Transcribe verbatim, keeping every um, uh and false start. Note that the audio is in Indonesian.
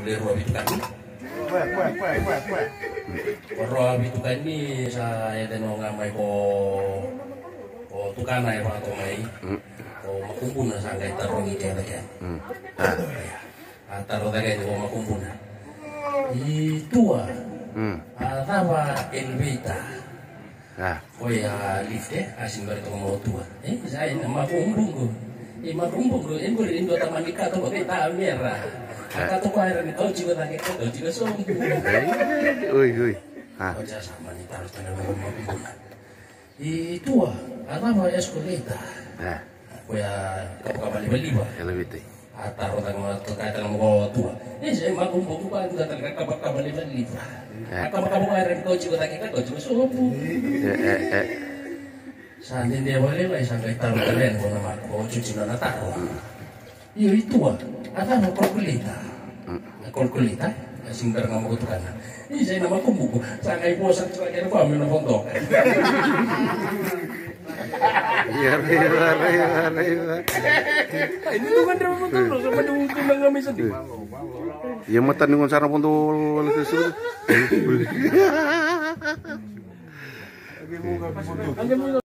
boleh roh itu kan Kue, kue, kue, kue, kue. roh itu kan ni saya dan orang mai ko ko tukana ya pak mai ko makumpuna sangai taruh ni dia lagi ah taruh lagi ko makumpuna itu ah apa elvita ah oh ya lift eh asing baru mau tua eh saya nama kumpung ko eh makumpung ko eh boleh indo taman nikah tu pakai tak merah kata ko air ni kau juga tak kau juga sompu ui ui ah kerja sama nih taruh tanah rumah kumpuna itu ah apa ya eskoleta ah ya kau balik-balik bah elevate taruh tangan terkait dengan mau tua eh saya makumpung ko kan datang ke balik-balik bah kamu-kamu air kau juga tak kau juga sompu eh eh eh Santin dia boleh lah sampai taruh kalian mau nama mau cuci nana taruh. Iyo itu ah, ada nama kalkulita, kalkulita, singkat nama itu kan. Ini saya nama kumbu, sangai bosan terakhir kami nama untuk. iya iya iya iya Ini bukan drama betul loh, sama dengan tunang kami sendiri. iya mata dengan cara pun tuh itu Lagi muka, lagi muka.